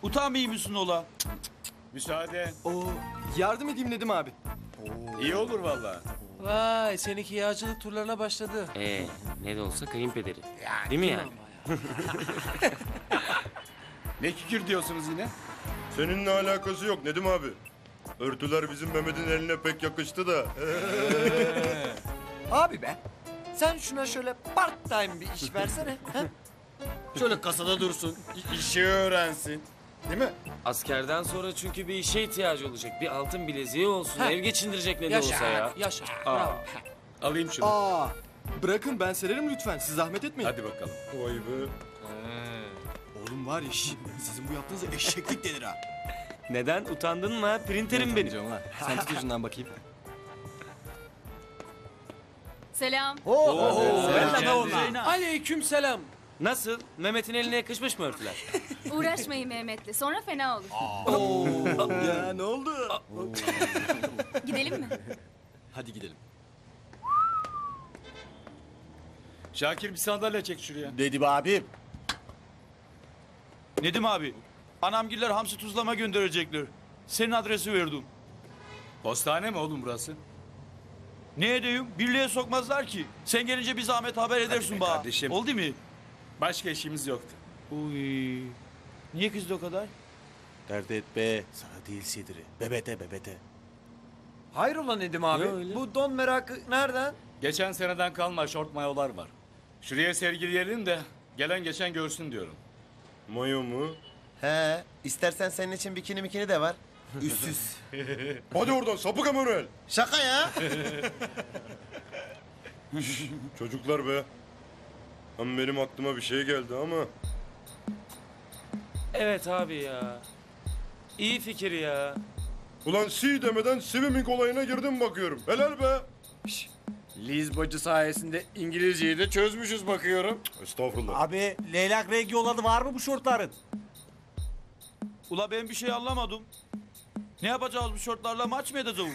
Utanmıyor musun ola? Müsaade. Oo, yardım edeyim Nedim abi. İyi olur vallahi. Vay seninki yağcılık turlarına başladı. Ne de olsa kayınpederi. Değil mi yani? Ne kikir diyorsunuz yine? Seninle alakası yok Nedim abi. Örtüler bizim Mehmet'in eline pek yakıştı da. Abi be. Sen şuna şöyle part time bir iş versene. ha? Şöyle kasada dursun. İşi öğrensin. Değil mi? Askerden sonra çünkü bir işe ihtiyacı olacak. Bir altın bileziği olsun. Ev geçindirecek ne de olsa ya. Yaşa. Bravo. Alayım şunu. Aa, bırakın ben sererim lütfen. Siz zahmet etmeyin. Hadi bakalım. Vay be. Oğlum var ya sizin bu yaptığınız eşeklik denir ha. Neden? Utandın mı ha? Printerim benim. Canım ha. Sen tut ucundan bakayım. Selam. Aleyküm selam. Nasıl? Mehmet'in eline yakışmış mı örtüler? Uğraşmayın Mehmet'le. Sonra fena olur. Ya ne oldu? Gidelim mi? Hadi gidelim. Şakir bir sandalye çek şuraya. Dedim abim. Nedim abi. Anamgiller hamsi tuzlama gönderecekler. Senin adresi verdim. Postane mi oğlum burası? Ne edeyim? Birliğe sokmazlar ki. Sen gelince bir zahmet haber edersin be bana. kardeşim. Oldu mu? Başka işimiz yoktu. Uy. Niye kızdı o kadar? Dert et be. Sana değil Sidri. Bebete bebete. Hayrola Nedim abi? Ne öyle? Bu don merakı nereden? Geçen seneden kalma şort mayolar var. Şuraya sergileyelim de gelen geçen görsün diyorum. Mayo mu? He, istersen senin için bikini mikini de var. Üstsüz. Hadi oradan sapık Emanuel. Şaka ya. Çocuklar be. Ama benim aklıma bir şey geldi ama. Evet abi ya. İyi fikir ya. Ulan si demeden swimming olayına girdim bakıyorum. Helal be. Liz bacı sayesinde İngilizceyi de çözmüşüz bakıyorum. Estağfurullah. Abi leylak rengi yoladı var mı bu şortların? Ula ben bir şey anlamadım. Ne yapacağız bu şortlarla, maç mı edeceğiz?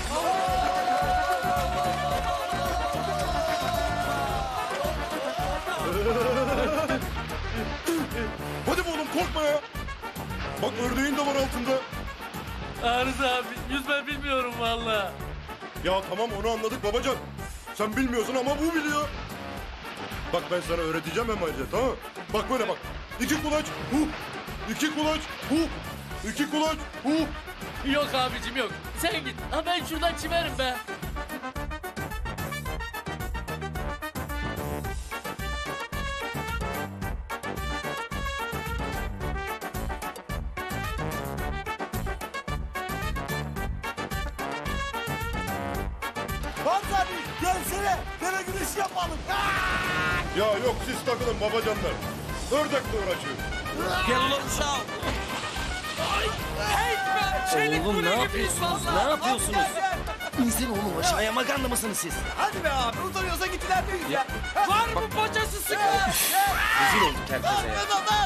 Hadi be oğlum korkma ya. Bak ördeğin de var altında. Arıza abi yüzme bilmiyorum valla. Ya tamam onu anladık babacan. Sen bilmiyorsun ama bu biliyor. Bak ben sana öğreteceğim Emanuel, tamam mı? Bak böyle bak. 2 kulaç, hu. 2 kulaç, hu. 2 kulaç, hu. Yok abicim yok. Sen git. Ha ben şuradan çimerim be. Hamza abi gelsene. Dere güreşi yapalım. Ya yok siz takılın babacanlar. Ördekle uğraşıyor. Gel ulan uşağım. Oğlum ne yapıyorsunuz? Ne yapıyorsunuz? İnsin oğlum aşağıya, maganda mısınız siz? Hadi be abi utanıyorsa gittiler değil ya. Var mı bacası sıkı? Rezil olduk herkese ya.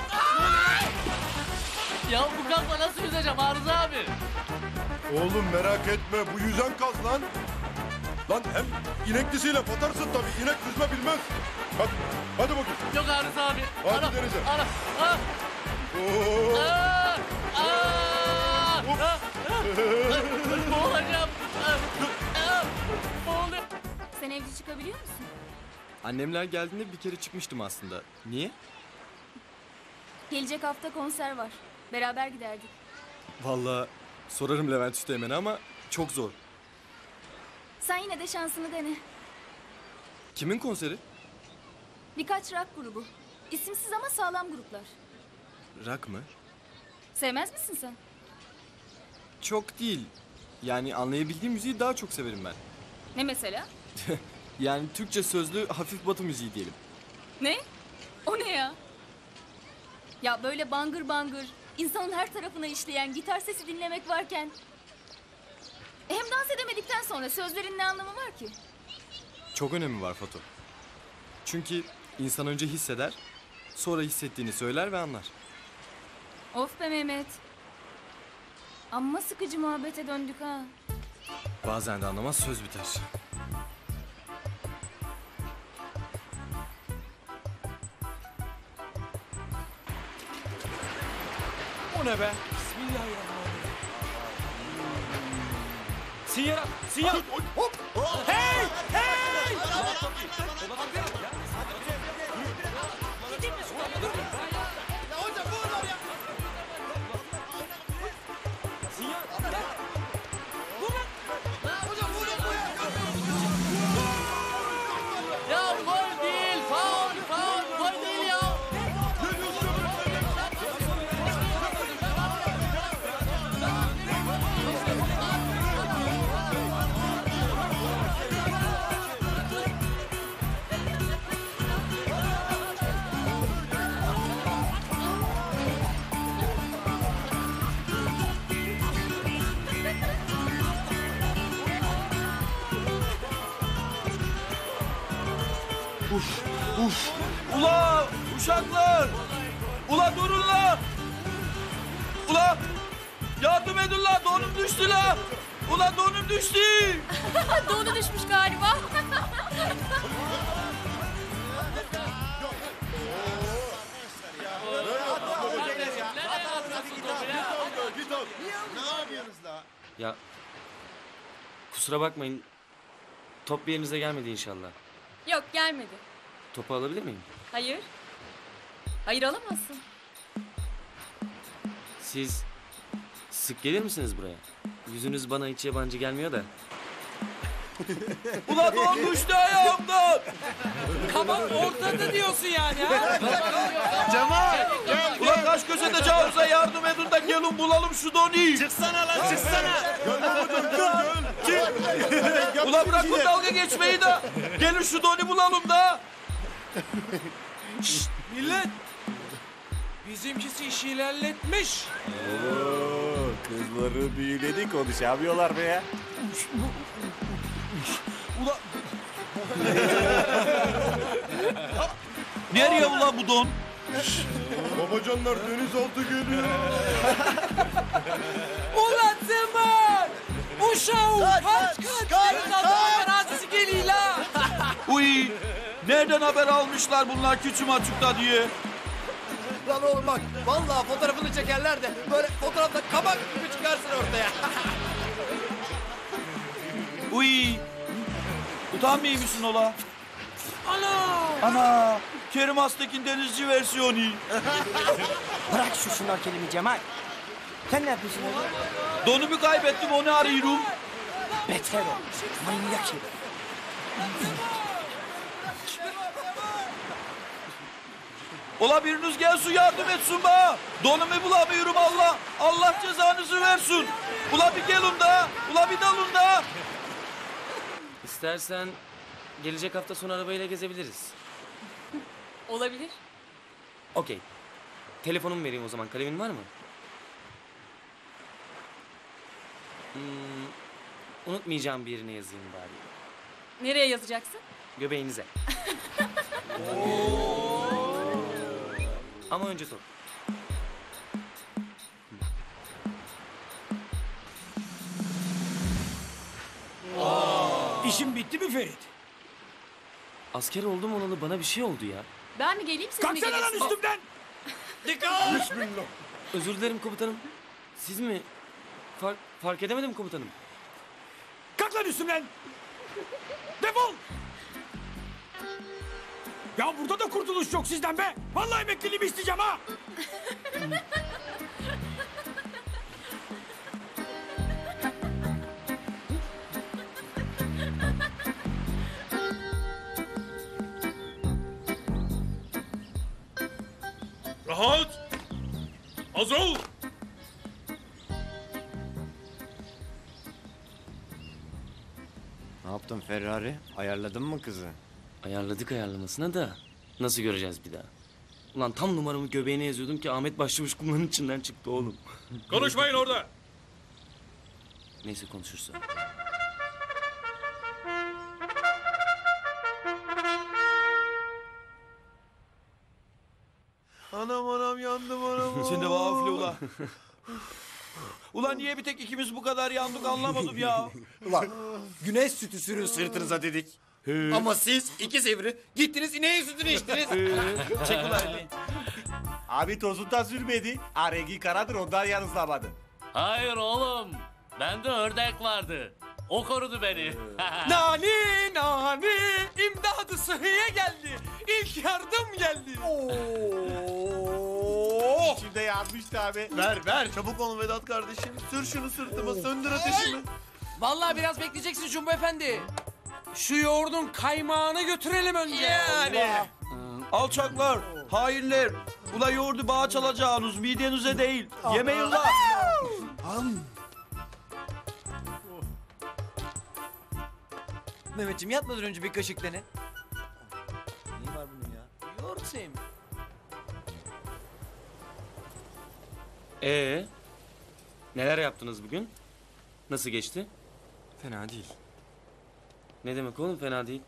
Ya bu gazla nasıl yüzeceğim Arıza abi? Oğlum merak etme bu yüzen kaz lan. Lan hem ineklisiyle batarsın tabii. İnek yüzme bilmez. Hadi bakayım. Yok Arıza abi. Hadi denize. Ana. Ah. Oo. Ah. Ah. Ah. Boğulacağım. Ah. Ah. Boğuluyorum. Sen evci çıkabiliyor musun? Annemler geldiğinde bir kere çıkmıştım aslında. Niye? Gelecek hafta konser var. Beraber giderdik. Vallahi sorarım Levent Üsteğmen'e ama çok zor. Sen yine de şansını dene. Kimin konseri? Birkaç rock grubu. İsimsiz ama sağlam gruplar. Rock mı? Sevmez misin sen? Çok değil. Yani anlayabildiğim müziği daha çok severim ben. Ne mesela? Yani Türkçe sözlü hafif batı müziği diyelim. Ne? O ne ya? Ya böyle bangır bangır, insanın her tarafına işleyen gitar sesi dinlemek varken... Hem dans edemedikten sonra sözlerin ne anlamı var ki? Çok önemi var Fato. Çünkü insan önce hisseder, sonra hissettiğini söyler ve anlar. Of be Mehmet. Amma sıkıcı muhabbete döndük ha. Bazen de anlamaz söz biter. bu ne be? Sinyal! Sinyal! Hey! Hey! Ya gol değil, faul, faul, gol değil ya. Ula uşaklar! Ula durun la! Ula yardım edin la donum düştü la! Ula donum düştü! Donu düşmüş galiba. Ya kusura bakmayın. Top bir yerinize gelmedi inşallah. Yok gelmedi. Topu alabilir miyim? Hayır. Hayır alamazsın. Siz sık gelir misiniz buraya? Yüzünüz bana hiç yabancı gelmiyor da. Ula don düştü ayağımdan! Tamam ortada diyorsun yani ha? Ula kaç köşede cağıza yardım edin de gelin bulalım şu donu! Çıksana lan çıksana! Ula bırakın dalga geçmeyi de gelin şu donu bulalım da! Millet! Bizimkisi işi ilerletmiş. Kızları büyüledi konuşamıyorlar be ya. Ula... Nereye ula bu don? Babacanlar denizaltı geliyor. Ulan Zeman! Uşağım kaç kaç! Adamın arazisi geliyor la! Uy! Nereden haber almışlar bunlar küçüm açıkta diye? Lan oğlum bak vallahi fotoğrafını çekerler de böyle fotoğrafta kabak gibi çıkarsın ortaya. Uy! Utanmıyor musun ola? Ana! Ana! Kerim Astekin denizci versiyonu. Bırak şu şnorkelimi Cemal. Sen ne yapıyorsun orada? Donumu kaybettim onu arıyorum. Beter ol. Manyak herif. Ola biriniz gelsin yardım etsin bana. Donumu bulamıyorum Allah. Allah cezanızı versin. Ula bir gelin da. Ula bir dalın da. İstersen gelecek hafta sonu arabayla gezebiliriz. Olabilir. Okey. Telefonumu vereyim o zaman. Kalemin var mı? Unutmayacağım bir yerine yazayım bari. Nereye yazacaksın? Göbeğinize. Ama önce top. İşin bitti mi Ferit? Asker oldum olalı bana bir şey oldu ya. Ben mi geleyim siz mi Kalksana lan gelirsiniz? üstümden! Dikkat! Bismillah. Özür dilerim komutanım. Siz mi? Fark edemedim komutanım. Kalk lan üstümden! Defol! Ya burada da kurtuluş yok sizden be! Vallahi emekliliğimi isteyeceğim ha! Rahat. Hazır ol. Ne yaptın Ferrari? Ayarladın mı kızı? Ayarladık ayarlamasına da nasıl göreceğiz bir daha? Ulan tam numaramı göbeğine yazıyordum ki Ahmet Başçavuş kumların içinden çıktı oğlum. Konuşmayın orada. Neyse konuşursa. Anam yandım anam. Sen de vafile ula. Ulan niye bir tek ikimiz bu kadar yandık anlamadım ya. Ulan güneş sütü sürün sırtınıza dedik. Ama siz iki sivri gittiniz ineğin sütünü içtiniz. Çek ulan elini. Abi tozu da sürmedi. Ha, rengi karadır ondan yanıslamadı. Hayır oğlum. Bende ördek vardı. O korudu beni. Nani nani imdadı sıhhiye geldi. İlk yardım geldi. İçimde yanmıştı abi. Ver. Çabuk olun Vedat kardeşim. Sür şunu sırtıma söndür ateşimi. Vallahi biraz bekleyeceksin Cumbo Efendi. Şu yoğurdun kaymağını götürelim önce. Yani. Alçaklar, hainler. Ula yoğurdu bağa çalacağınız midenize değil. Yemeyin la. Mehmetciğim yatmadan önce bir kaşık dene. Neyi var bunun ya? Yoğurt sevmiyor. Neler yaptınız bugün? Nasıl geçti? Fena değil. Ne demek oğlum fena değil.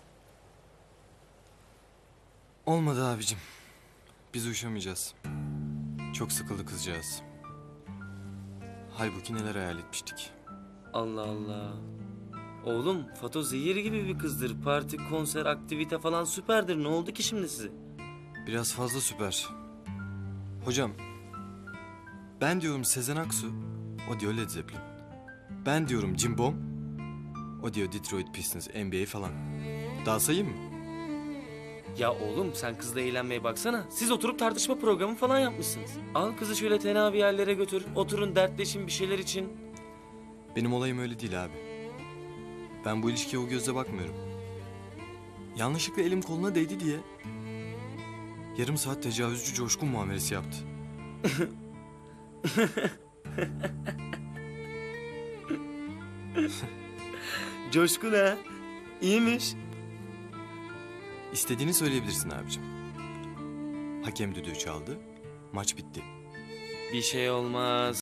Olmadı abicim. Biz uyuşamayacağız. Çok sıkıldı kızcağız. Halbuki neler hayal etmiştik. Allah Allah. Oğlum Fato zehir gibi bir kızdır. Parti, konser, aktivite falan süperdir. Ne oldu ki şimdi size? Biraz fazla süper. Hocam, ben diyorum Sezen Aksu, o diyor Led Zeppelin. Ben diyorum Jim Bomb, o diyor Detroit Pistons, NBA falan. Daha sayayım mı? Ya oğlum sen kızla eğlenmeye baksana. Siz oturup tartışma programı falan yapmışsınız. Al kızı şöyle tenha bir yerlere götür. Oturun dertleşin bir şeyler için. Benim olayım öyle değil abi. Ben bu ilişkiye o gözle bakmıyorum. Yanlışlıkla elim koluna değdi diye... yarım saat tecavüzcü coşkun muamelesi yaptı. Coşkun ha. İyiymiş. İstediğini söyleyebilirsin abicim. Hakem düdüğü çaldı, maç bitti. Bir şey olmaz.